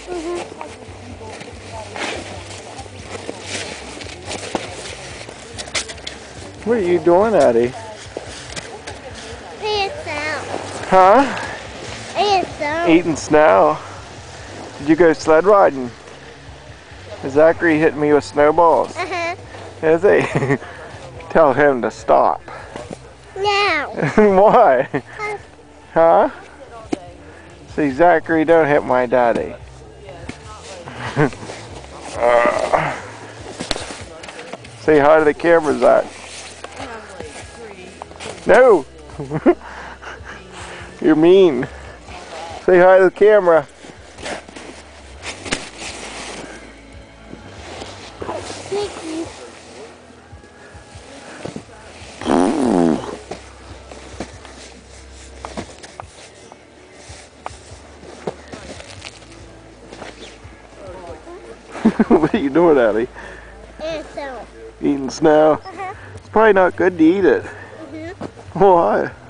What are you doing, Addi? Eating snow. Huh? Eating snow. Eating snow. Did you go sled riding? Zachary hit me with snowballs. Is he? Tell him to stop. No. Why? Huh? See, Zachary, don't hit my daddy. Say hi to the camera, Zach. No! You're mean. Say hi to the camera. Sneaky. What are you doing, Addi? Eating snow. Eating snow? It's probably not good to eat it. Why?